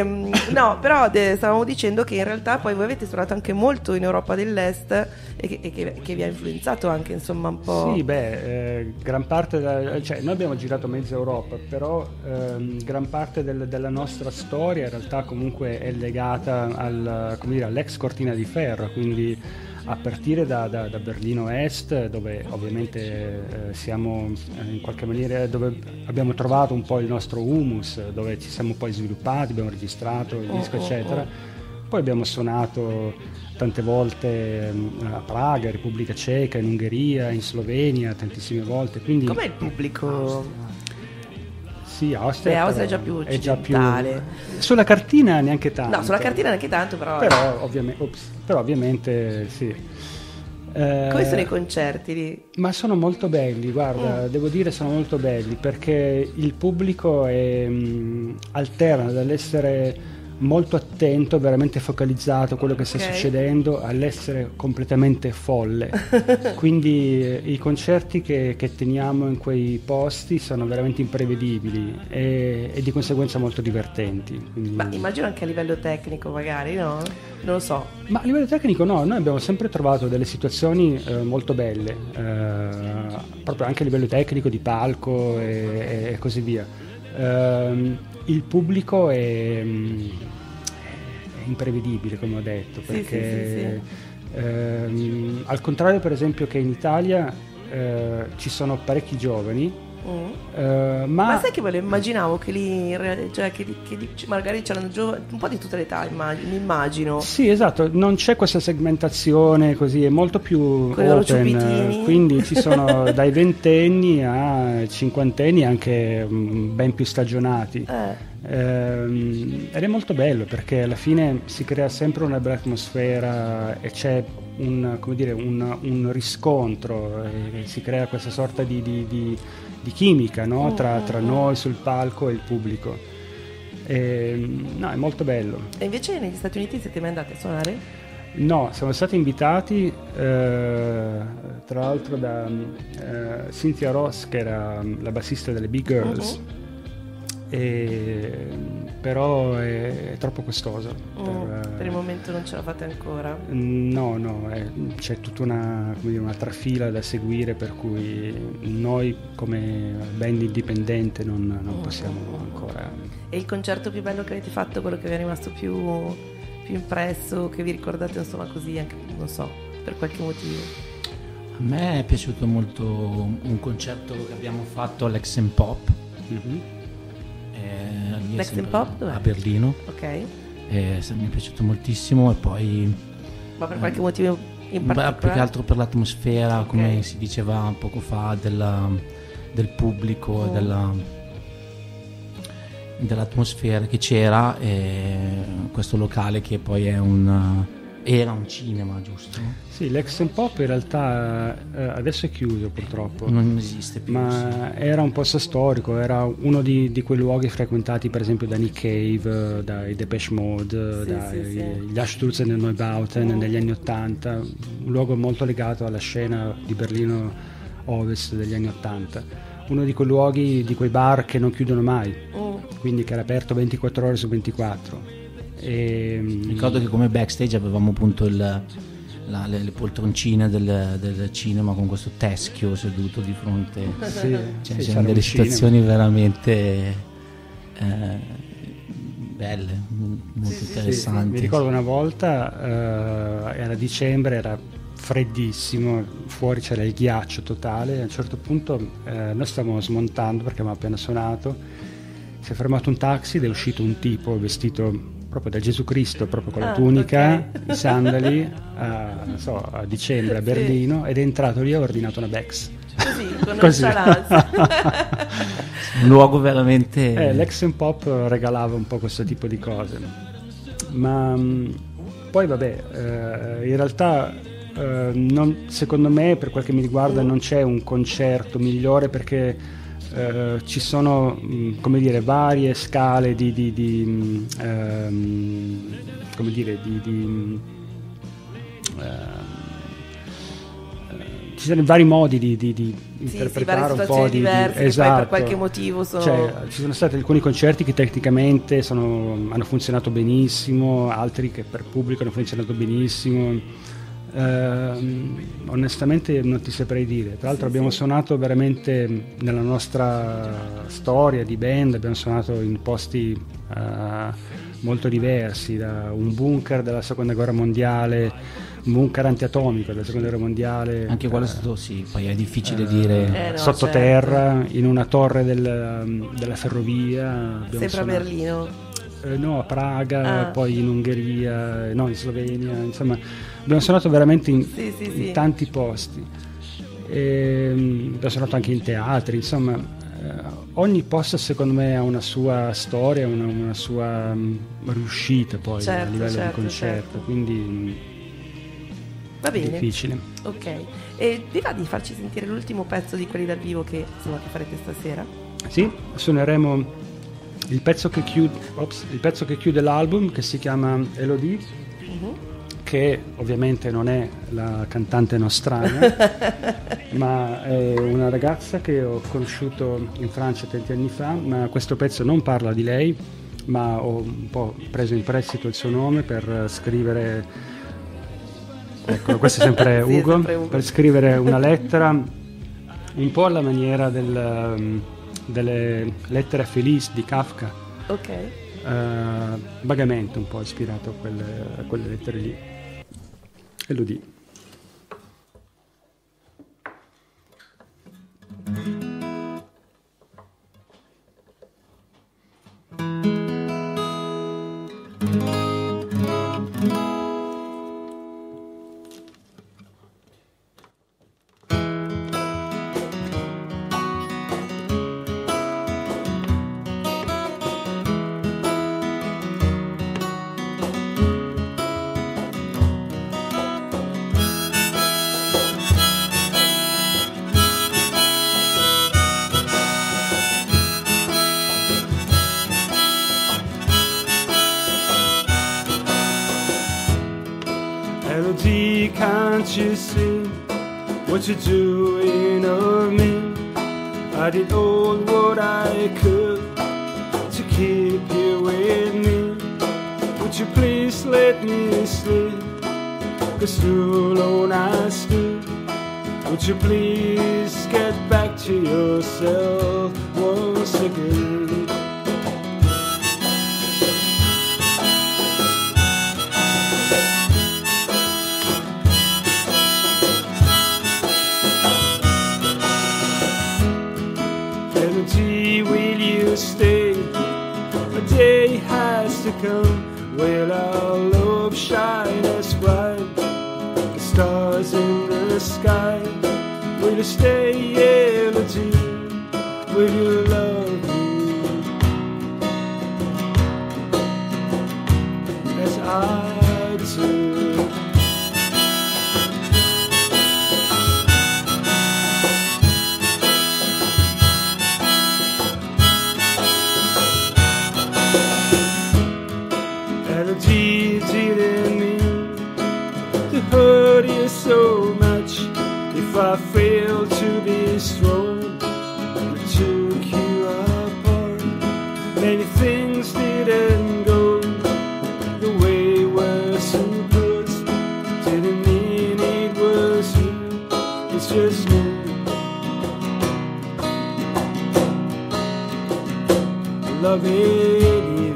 No, però stavamo dicendo che in realtà poi voi avete suonato anche molto in Europa dell'Est che vi ha influenzato anche, insomma, un po'. Sì, gran parte cioè noi abbiamo girato mezza Europa, però gran parte della nostra storia in realtà comunque è legata all'ex cortina di ferro, quindi a partire da Berlino Est, dove ovviamente siamo in qualche maniera, dove abbiamo trovato un po' il nostro humus, dove ci siamo poi sviluppati, abbiamo registrato il disco eccetera. Poi abbiamo suonato tante volte a Praga, Repubblica Ceca, in Ungheria, in Slovenia tantissime volte. Quindi com'è il pubblico? Sì, Austria Austria è già più occidentale. Sulla cartina neanche tanto. No, sulla cartina neanche tanto, però ovviamente sì. Come sono i concerti lì? Ma sono molto belli, guarda, devo dire sono molto belli, perché il pubblico alterna dall'essere molto attento, veramente focalizzato a quello che sta succedendo, all'essere completamente folle. Quindi i concerti che teniamo in quei posti sono veramente imprevedibili e di conseguenza molto divertenti. Quindi... Ma immagino anche a livello tecnico magari, no? Non lo so. Ma a livello tecnico no, noi abbiamo sempre trovato delle situazioni molto belle, proprio anche a livello tecnico, di palco e così via. Il pubblico è imprevedibile, come ho detto, perché sì. Al contrario per esempio che in Italia ci sono parecchi giovani, ma sai che me lo immaginavo che lì cioè, che magari c'erano giovani un po' di tutte le età, mi immagino. Sì, esatto, non c'è questa segmentazione così, è molto più con open, quindi ci sono dai ventenni a cinquantenni, anche ben più stagionati. Ed è molto bello perché alla fine si crea sempre una bella atmosfera e c'è un riscontro e si crea questa sorta di chimica, no? tra noi sul palco e il pubblico. No, è molto bello. E invece negli Stati Uniti siete mai andati a suonare? No, siamo stati invitati tra l'altro da Cynthia Ross, che era la bassista delle Big Girls. Però è troppo costoso per il momento non ce la fate ancora. No, c'è tutta una trafila da seguire, per cui noi come band indipendente non possiamo ancora. E il concerto più bello che avete fatto, quello che vi è rimasto più impresso, che vi ricordate, insomma, così anche, non so, per qualche motivo? A me è piaciuto molto un concerto che abbiamo fatto all'Ex & Pop. L'Ex & Pop dov'è? A Berlino. Ok. Mi è piaciuto moltissimo, e poi ma per qualche motivo in particolare? Più che altro per l'atmosfera, come si diceva poco fa, del pubblico, dell'atmosfera che c'era, questo locale che poi era un cinema, giusto? Sì, l'Ex & Pop in realtà adesso è chiuso purtroppo. Non esiste più. Ma era un posto storico, era uno di quei luoghi frequentati per esempio da Nick Cave, dai Depeche Mode, dagli Ashturzen e Neubauten negli anni '80, un luogo molto legato alla scena di Berlino Ovest degli anni '80. Uno di quei luoghi, di quei bar che non chiudono mai, quindi che era aperto 24 ore su 24. Ricordo che come backstage avevamo appunto le poltroncine del cinema con questo teschio seduto di fronte. C'erano delle situazioni veramente belle, molto interessanti. Mi ricordo una volta, era dicembre, era freddissimo, fuori c'era il ghiaccio totale. A un certo punto noi stavamo smontando perché avevamo appena suonato, si è fermato un taxi ed è uscito un tipo vestito proprio da Gesù Cristo, proprio con la tunica, i sandali, a dicembre a Berlino, ed è entrato lì e ha ordinato una Bex. Così. Un luogo veramente... L'Ex & Pop regalava un po' questo tipo di cose. Ma poi vabbè, in realtà secondo me, per quel che mi riguarda, non c'è un concerto migliore, perché ci sono varie scale ci sono vari modi di interpretare un po' diverse, esatto. Poi per qualche motivo ci sono stati alcuni concerti che tecnicamente hanno funzionato benissimo, altri che per pubblico hanno funzionato benissimo. Onestamente non ti saprei dire. Tra l'altro abbiamo suonato veramente nella nostra storia di band, abbiamo suonato in posti molto diversi, da un bunker della seconda guerra mondiale, un bunker antiatomico della seconda guerra mondiale, anche quello è stato, poi è difficile dire, sottoterra, certo. In una torre della ferrovia, sempre a Berlino, no, a Praga, poi in Ungheria, no, in Slovenia, insomma abbiamo suonato veramente in tanti posti, abbiamo suonato anche in teatri, insomma ogni posto secondo me ha una sua storia, una sua riuscita poi, certo, a livello di concerto, quindi va bene, difficile. Ok, e vi va di farci sentire l'ultimo pezzo di quelli dal vivo che farete stasera? Sì, suoneremo il pezzo che chiude l'album, che si chiama Elodie, che ovviamente non è la cantante nostrana ma è una ragazza che ho conosciuto in Francia tanti anni fa, ma questo pezzo non parla di lei, ma ho un po' preso in prestito il suo nome per scrivere, ecco, questo è sempre Ugo, sempre Ugo, per scrivere una lettera un po' alla maniera delle lettere a Felice di Kafka, vagamente un po' ispirato a quelle lettere lì. Elodie. Elodie, can't you see what you're doing of me? I did all what I could to keep you with me. Would you please let me sleep? 'Cause too alone I stood. Would you please get back to yourself once again? Will you stay? A day has to come when our love shine as bright the stars in the sky. Will you stay, Elodie? Will you love me as I do? Elodie, didn't mean to hurt you so much. If I failed to be strong, I took you apart. Many things didn't go the way it was supposed. Didn't mean it was you, it's just me. Loving you.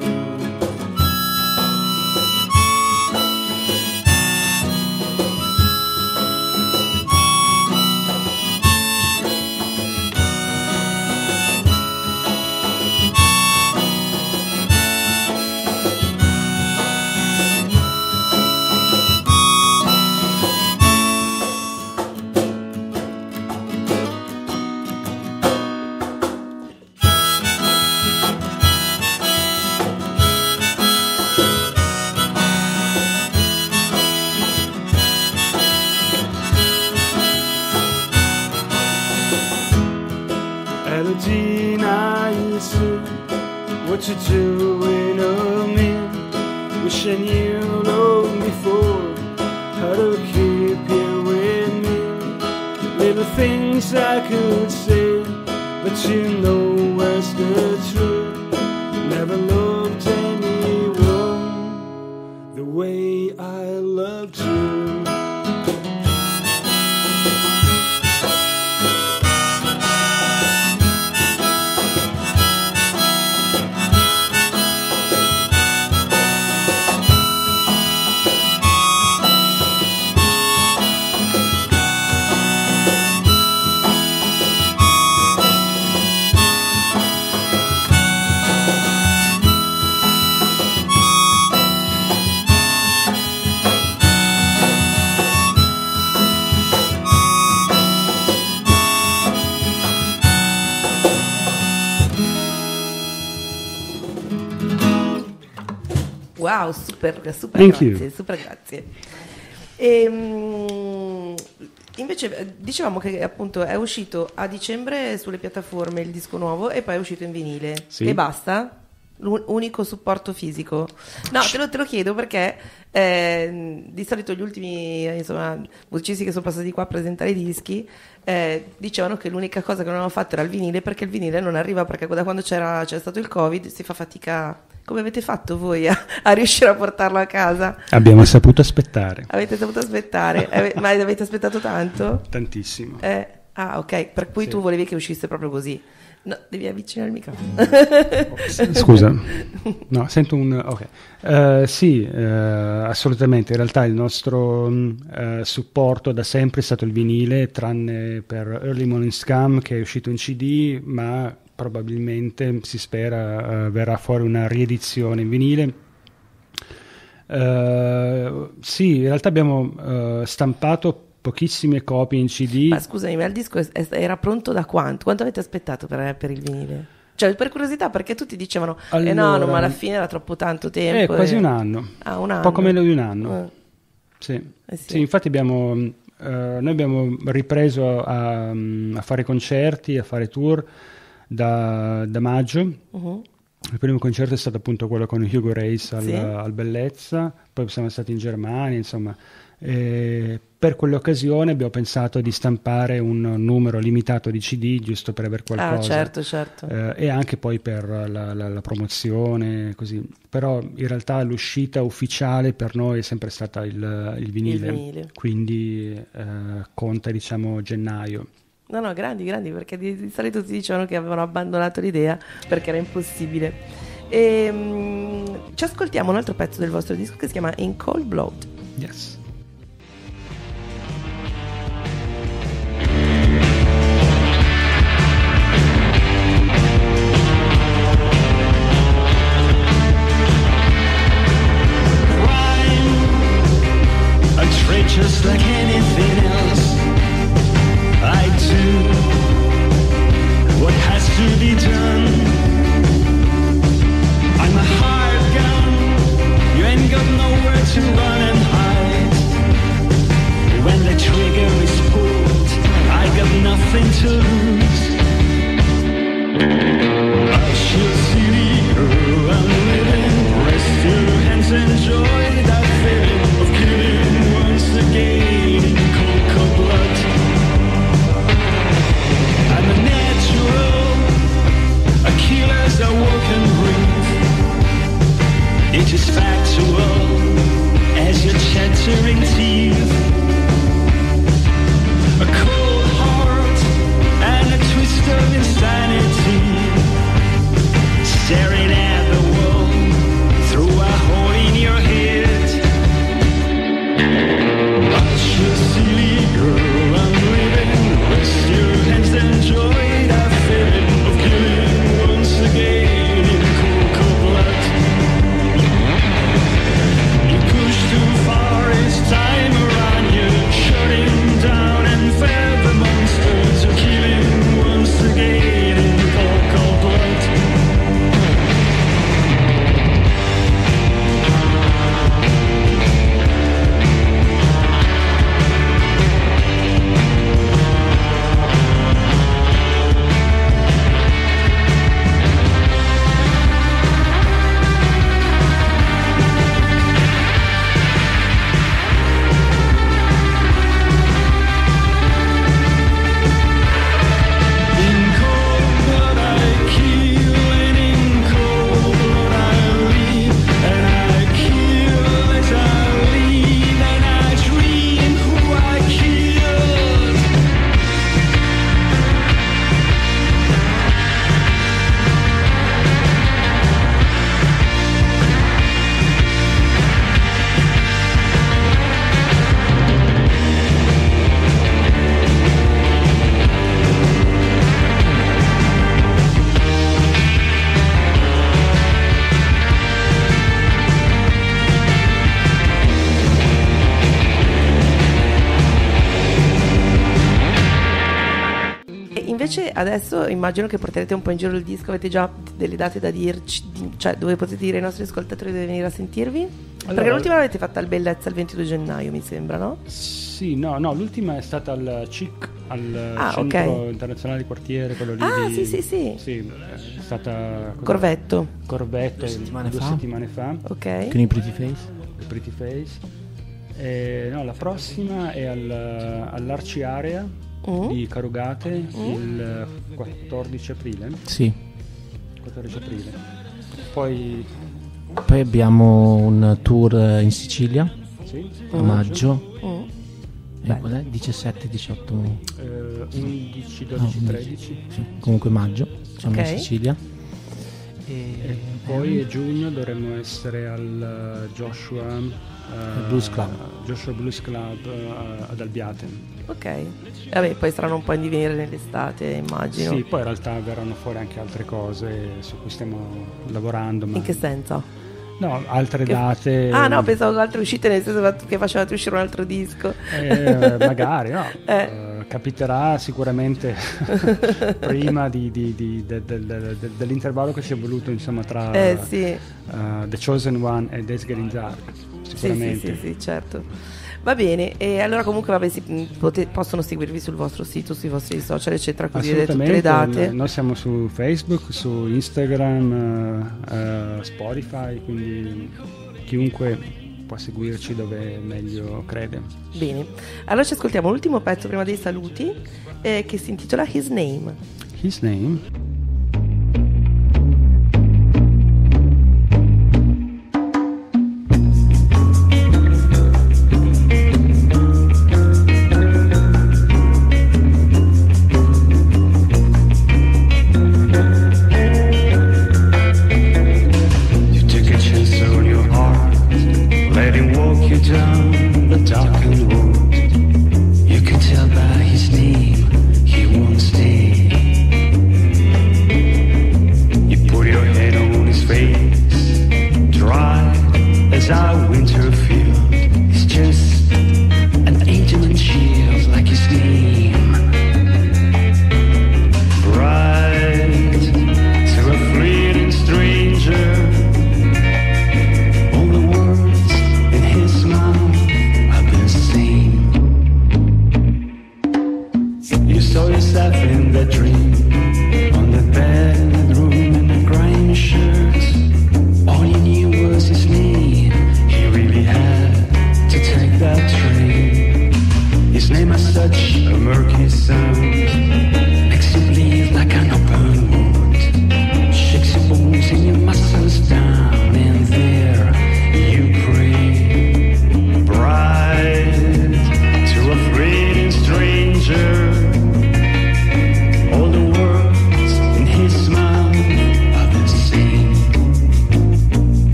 Elodie, now you see what you're doing of me. Wish I knew long before how to keep you with me. I loved you. Wow, super Thank grazie, you. super grazie. Invece dicevamo che appunto è uscito a dicembre sulle piattaforme il disco nuovo e poi è uscito in vinile. Sì. E basta? Unico supporto fisico? No, te lo chiedo perché di solito gli ultimi musicisti che sono passati qua a presentare i dischi dicevano che l'unica cosa che non avevano fatto era il vinile, perché il vinile non arriva, perché da quando c'è stato il Covid si fa fatica. Come avete fatto voi a riuscire a portarlo a casa? Abbiamo saputo aspettare. Avete saputo aspettare? Ma avete aspettato tanto? Tantissimo. Ok, per cui Sì. tu volevi che uscisse proprio così. No, devi avvicinare il microfono. Scusa, no, sento un... ok. Sì, assolutamente. In realtà il nostro supporto da sempre è stato il vinile, tranne per Early Morning Scum, che è uscito in CD, ma probabilmente si spera verrà fuori una riedizione in vinile. Sì, in realtà abbiamo stampato pochissime copie in CD. Ma scusami, ma il disco era pronto da quanto? Quanto avete aspettato per il vinile? Cioè, per curiosità, perché tutti dicevano no, ma alla fine era troppo tanto tempo. Quasi un anno. Un anno. Poco meno di un anno. Sì. Sì. Sì, infatti noi abbiamo ripreso a fare concerti, a fare tour da maggio. Uh-huh. Il primo concerto è stato appunto quello con Hugo Reis Sì. al Bellezza, poi siamo stati in Germania, insomma. Per quell'occasione abbiamo pensato di stampare un numero limitato di CD, giusto per avere qualcosa. Certo. E anche poi per la promozione, così. Però in realtà l'uscita ufficiale per noi è sempre stata il vinile. Quindi conta, diciamo, gennaio. No, grandi, perché di solito ti dicevano che avevano abbandonato l'idea perché era impossibile. Ci ascoltiamo un altro pezzo del vostro disco che si chiama In Cold Blood. Yes. Just like anything else, I do what has to be done. I'm a hired gun, you ain't got nowhere to run and hide. When the trigger is pulled, I got nothing to lose. I should see you, I'm living. Rest your hands, enjoy that feeling of killing once again in cold blood. I'm a natural, a killer's a walk and breathe. It is factual as your chattering teeth. A cold heart invece adesso immagino che porterete un po' in giro il disco, avete già delle date da dirci, cioè dove potete dire ai nostri ascoltatori dove venire a sentirvi? Perché l'ultima l'avete fatta al Bellezza il 22 gennaio mi sembra, no? Sì, no, l'ultima è stata al CIC, al Centro Internazionale di Quartiere, quello lì sì. Sì, è stata Corvetto 2 settimane fa. Ok. Con i Pretty Face. Pretty Face. La prossima è all'Arci Area di Carugate il 14 aprile. Sì. 14 aprile. Poi abbiamo un tour in Sicilia. Sì. A maggio. Qual è? 17, 18 11, 12, 13. Sì. Comunque maggio siamo in Sicilia. E poi a giugno dovremmo essere al Joshua Blues Club ad Albiate. Ok. Vabbè, poi saranno un po' in divenire nell'estate, immagino. Sì, poi in realtà verranno fuori anche altre cose su cui stiamo lavorando. In che senso? No, altre date. No, pensavo che altre uscite, nel senso che facevate uscire un altro disco. Magari, no. Capiterà sicuramente prima dell'intervallo che ci è voluto, insomma, tra The Chosen One e Days Getting Dark. Sicuramente. Sì, certo. Va bene, e allora comunque possono seguirvi sul vostro sito, sui vostri social, eccetera, così vedete tutte le date. Noi siamo su Facebook, su Instagram, Spotify, quindi chiunque può seguirci dove meglio crede. Bene, allora ci ascoltiamo l'ultimo pezzo prima dei saluti, che si intitola His Name. His Name? You can tell by his name he won't stay.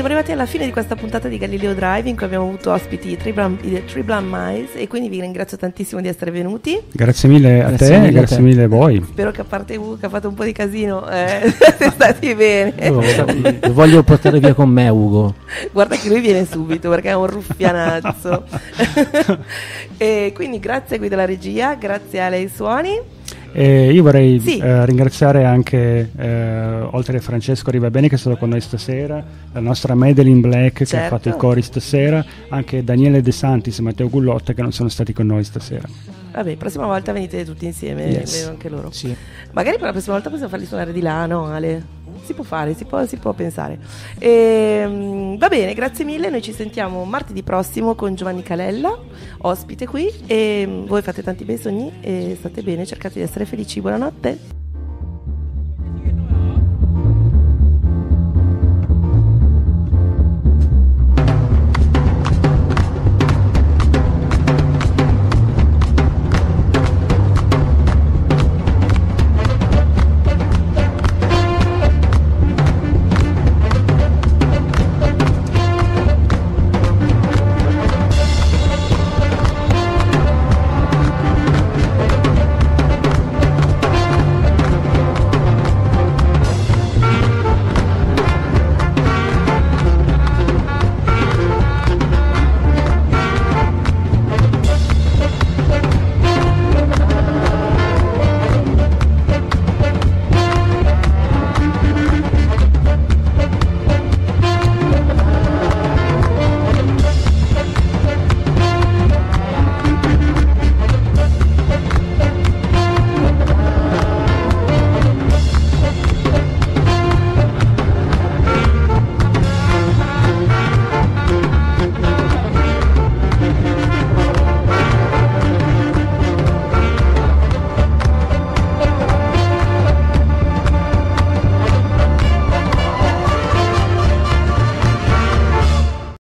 siamo arrivati alla fine di questa puntata di Galileo Drive in cui abbiamo avuto ospiti i Three Blind Mice, e quindi vi ringrazio tantissimo di essere venuti. Grazie mille a te e grazie mille a voi. Spero che, a parte Ugo che ha fatto un po' di casino, siete stati bene. Lo voglio portare via con me, Ugo. Guarda che lui viene subito perché è un ruffianazzo. E quindi grazie a Guida della regia, grazie a lei suoni. Io vorrei ringraziare anche, oltre a Francesco Rivabene che è stato con noi stasera, la nostra Madeline Black che ha fatto i cori stasera, anche Daniele De Santis e Matteo Gullotta che non sono stati con noi stasera. Vabbè, prossima volta venite tutti insieme, yes. Anche loro. Sì. Magari per la prossima volta possiamo farli suonare di là, no Ale? Si può fare, si può pensare. Va bene, grazie mille, noi ci sentiamo martedì prossimo con Giovanni Calella, ospite qui, e voi fate tanti bei sogni e state bene, cercate di essere felici, buonanotte.